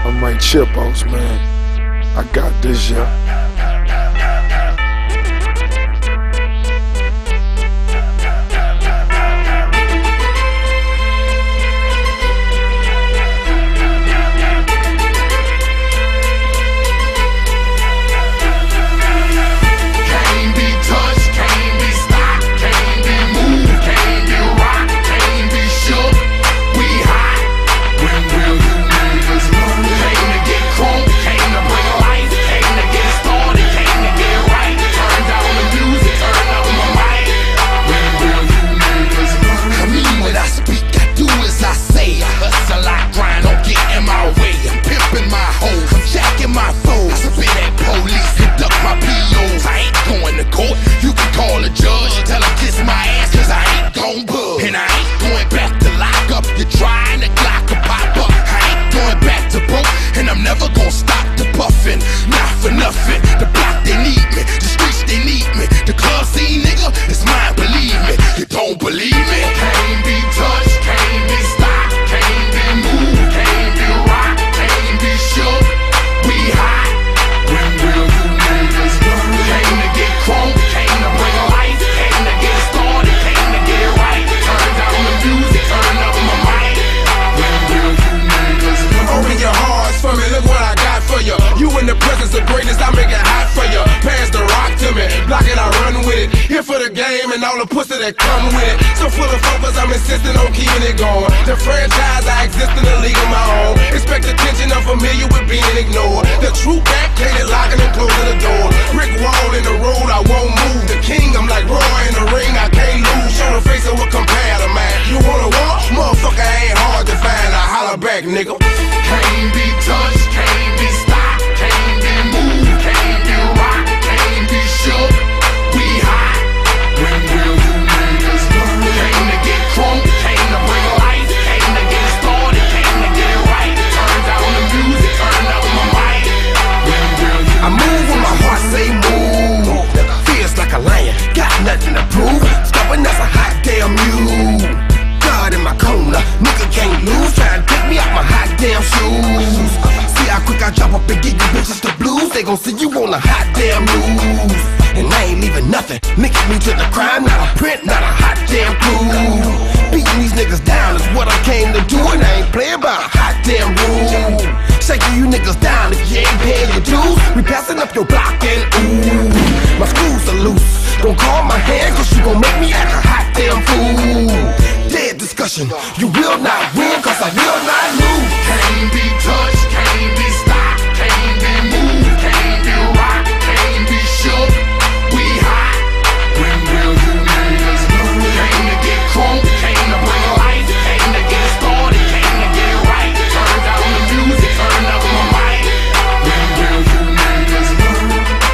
I'm Mike Chipos, man. I got this, yeah. And all the pussy that come with it. So full of focus, I'm insisting on keeping it going. The franchise, I exist in a league of my own. Expect attention, I'm familiar with being ignored. The true backdated, locking and closing the door. Brick wall in the road, I won't move. The king, I'm like Roy in the ring, I can't lose. Show the face of a competitor, man. You wanna walk? Motherfucker ain't hard to find. I holler back, nigga. Can't be touched, can't be stopped, can't be moved, can't be rocked, can't be shook. We hot. When will you niggas learn? Came to get crunk, came to bring life, came to get started, came to get right. Turn down the music, turn up my mic. When will you I move when my heart say move. Feels like a lion, got nothing to prove. Stubborn as a hot damn mule. God in my corner, nigga can't lose. Try to take me out my hot damn shoes. See how quick I drop up and get you bitches the blues. They gon' see you on the hot damn news. And I ain't leaving nothing. Linking me to the crime, not a print, not a hot damn clue. Beating these niggas down is what I came to do, and I ain't playing by a hot damn rule. Shaking you niggas down if you ain't paying your dues. We passing up your block and ooh, my screws are loose. Don't call my hand, cause you gon' make me act a hot damn fool. Dead discussion, you will not win, cause I will not lose. Can't be touched, can't be stopped, can't be moved, can't be rocked, can't be shook. We hot. When will you niggas learn? Came to get crunk, came to bring life, came to get started, came to get right. Turn down the music, turn up my mic. When will you niggas learn?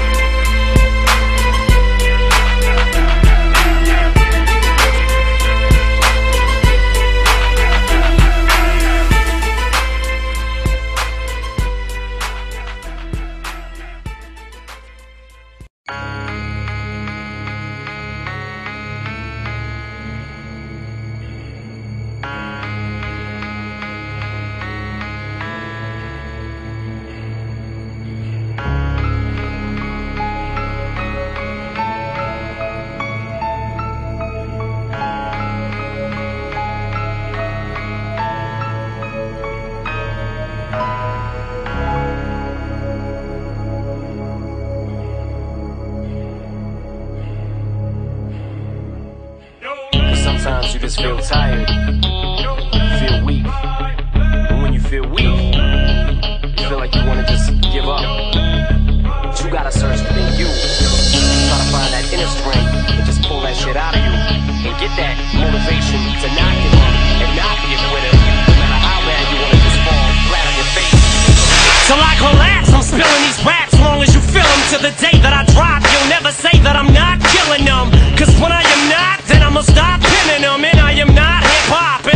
Sometimes you just feel tired, feel weak, and when you feel weak, you feel like you wanna just give up. But you gotta search within you, try to find that inner strength, and just pull that shit out of you, and get that motivation to not give up, and not be a quitter, no matter how bad you wanna just fall flat on your face. Till I collapse, I'm spilling these raps, long as you feel them. To the day that I drop, you'll never say that I'm not killing them. Cause when I am not, then I'ma stop pinning them. And I am not hip-hop,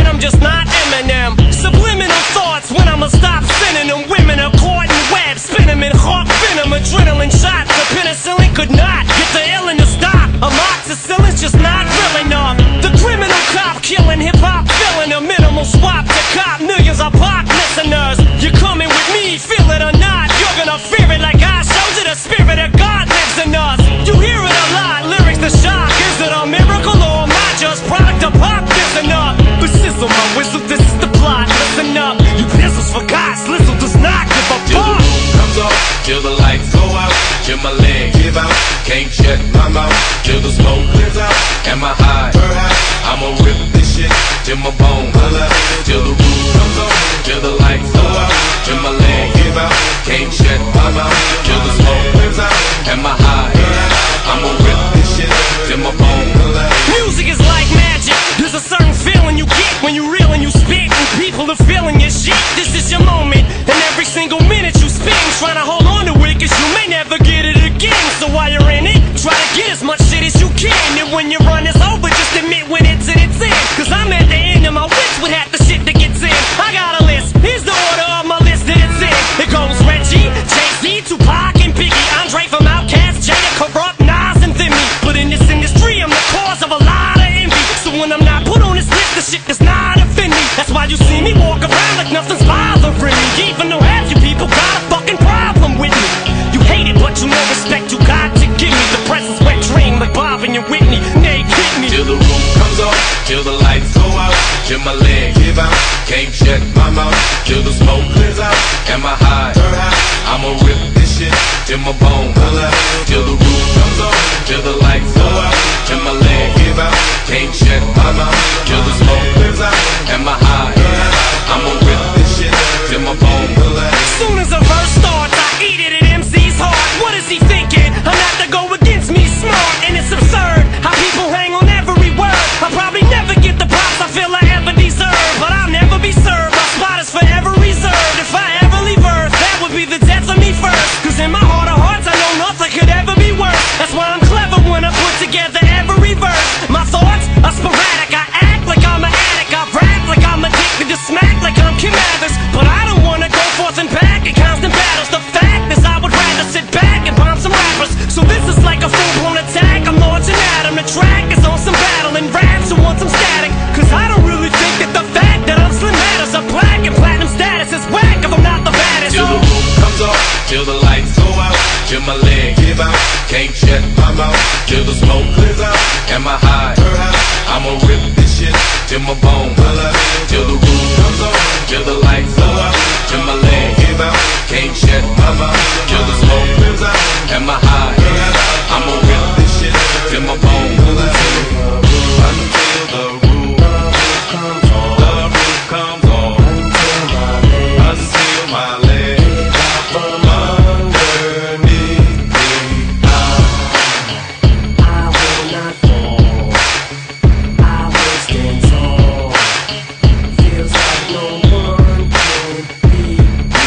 shit, this is your moment. And every single minute you spend trying to hold on to it, cause you may never get it again. So while you're in it, try to get as much shit as you can. And when your run is over, just admit when it's in its end. Cause I'm at the end of my wits with half the shit that gets in. I got a list, here's the order of my list that it's in. It goes Reggie, Jay-Z, Tupac, and Biggie, Andre from Outkast, Jada, Corrupt, Nas, and Thimmy. But in this industry, I'm the cause of a lot of envy. So when I'm not put on this list, the shit does not offend me. That's why you see me walk around like nothing's bothering me. Even though half you people got a fucking problem with me. You hate it, but you know respect you got to give me. The presence wet dream like Bob and your Whitney. Nay, hit me. Till the roof comes on, till the lights go out, till my leg give out, can't shut my mouth, till the smoke clears out, and my high, I'ma rip this shit till my bone pull out. Till the roof comes on, till the lights go out, till my leg give out, can't shut my mouth, till the smoke clears out, and my high, I'ma rip this shit till my bone pull out. As soon as a verse starts, I eat it at MC's heart. What is he thinking? I'm not to go against me smart, and it's absurd how people hang on every word. I'll probably never get the props I feel I ever deserve, but I'll never be served. My spot is forever reserved. If I ever leave Earth, that would be the death of me first. Cause in my heart of hearts, I know nothing could ever be worse. That's why I'm clever when I put together every verse. My thoughts are sporadic. I act like I'm an addict. I rap like I'm addicted to smack like I'm Kim Mathers. But I don't wanna go forth and back in constant battles. The fact is I would rather sit back and bomb some rappers. So this is like a full-blown attack. I'm launching at him. The track is on some battle and raps who want some static. Cause I don't really think that the fact that I'm slim matters. A black and platinum status is whack if I'm not the baddest. Till the roof comes off, till the lights go out, till my leg give out, can't shut my mouth, till the smoke clears out, and my high, I'ma rip this shit till my bone pull out. Till the roof comes on, till the lights go out, till my leg give out, can't shut my mouth, till the smoke clears out, and my high, I'ma rip this shit till my bone pull out. Until the roof comes on, the roof comes on, until my leg from underneath me. I will not fall. I will stand tall. Feels like no one can beat me.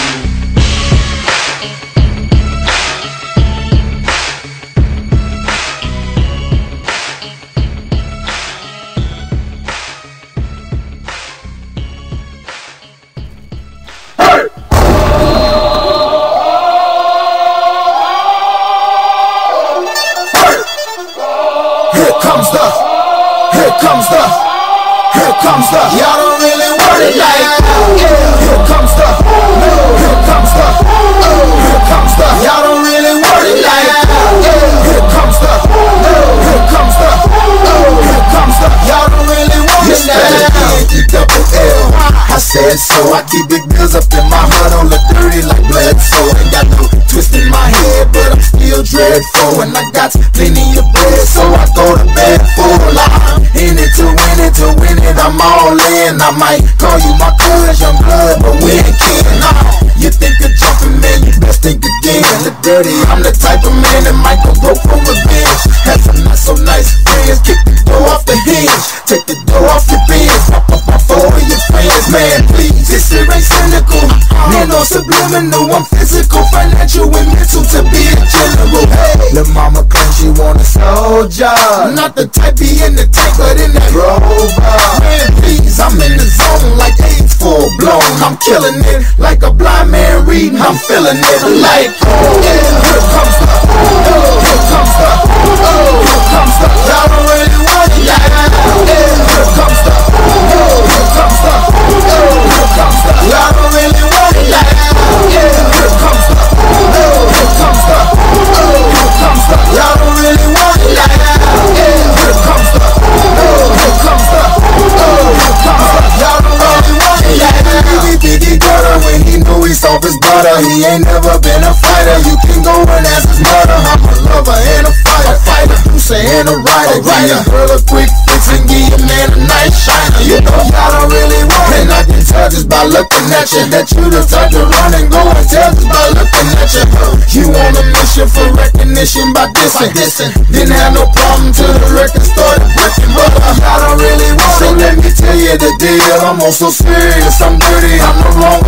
Here comes the, y'all don't really want it like that. Here comes the, here comes the, here comes the, y'all don't really want it like that. Here comes the, here comes the, here comes the, y'all don't really want it like that. E-double-L, I said so. I keep big bills up in my heart, don't look dirty like blood. So ain't got no twist in my head, but I'm still dreadful. And I got plenty of bread, so I go to bed full. I'm in it to win it, to win it, I'm all in. I might call you my cuz, young blood, but we ain't kidding. You think of jumping, man, you best think again. Look dirty, I'm the type of man that might go broke for revenge. Have some not so nice friends, kick the door off the hinge, take the door off your bins, pop up off all of your friends. Man, please, this shit ain't cynical, man, no subliminal. I'm physical, financial, and mental to be a general. Hey, lil' mama claims she want a soldier, not the type be in the tank, but in that Rover. Man, please, I'm in the zone like AIDS full blown. I'm killing it like a blind man reading. I'm feeling it like, oh yeah. Here comes the, here comes the, here comes the. Y'all don't really want it like that. Here comes the, here comes the, here comes the. Y'all don't really want it like that. Here comes the, here comes the, here comes the. Y'all don't really want it like that. Here comes the, here comes the, here comes the. Y'all don't really want it like that. Biggie gutter when he knew he soft his butter. He ain't never been a fighter. You can go and ask his mother. I'm a lover and a fighter. You saying a writer. Give your girl a quick fix and give your man a nice shiner. You know y'all don't really want it. And I can tell just by looking at you that you the type to run and go and tell just by looking at you. You on a mission for recognition by dissing. Didn't have no problem till the record started breaking. But y'all don't really want it. So let me tell you the deal. I'm also serious. I'm dirty. I'm no longer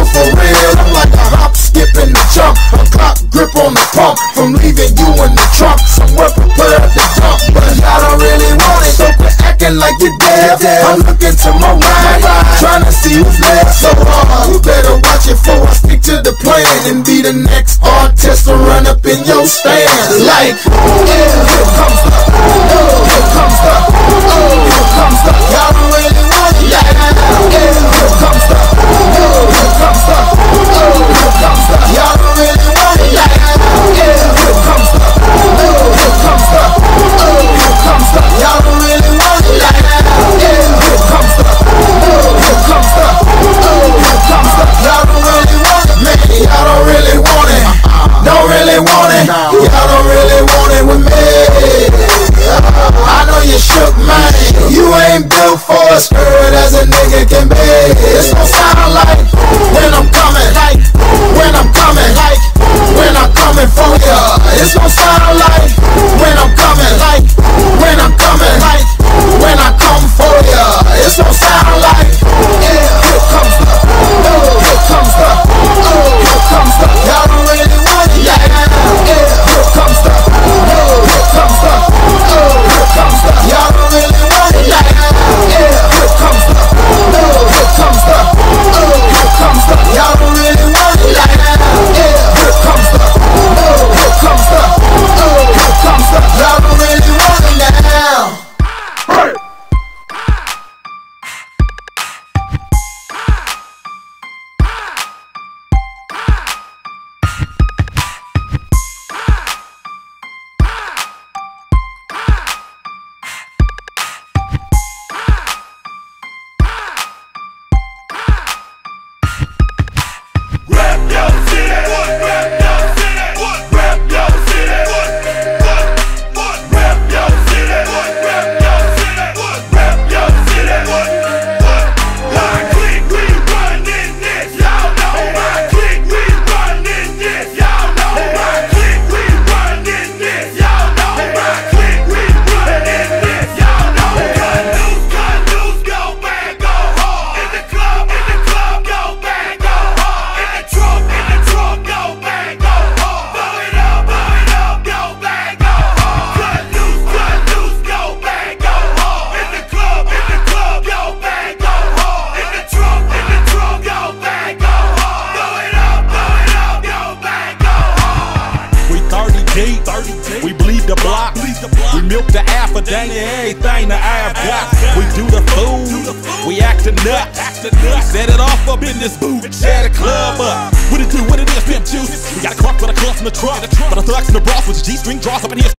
left, I'm looking to my right, trying to see who's left. So you better watch it before I stick to the plan and be the next artist to run up in your stand. Like, here comes the, here comes the, here comes the. Y'all don't really want it. Here comes the, here comes the, here comes the. Y'all don't really want it. Here comes the, here comes the, here comes the. Y'all don't really want it. Here comes the, here comes the, here comes the. Y'all don't really want it, man. Y'all don't really want it. Don't really want it. Y'all don't really want it with me. I know you shook, man. You ain't built for a skirt as a nigga can be. It's gon' sound like when I'm coming, like when I'm coming, like when I'm coming for ya. It's gon' sound like when I'm coming, like when I'm coming, like when I come for ya. It's gon' sound like here comes the, here comes the, here comes the. Y'all don't really want it. Here comes the, here comes the, here comes the. Y'all don't really want it. Here comes the, here comes the, here comes the. Y'all don't really want it. Here comes the, here comes the, here comes the. Y'all don't really want it now. We bleed the block, we milk the alpha, dang it, everything the I've got. We do the food, we act a nut. We set it off up in this booth, share the club up. What it do, what it is, pimp juice. We got a crunk with a clump in the trunk, but the thugs in the bras with the G-string draws up in here.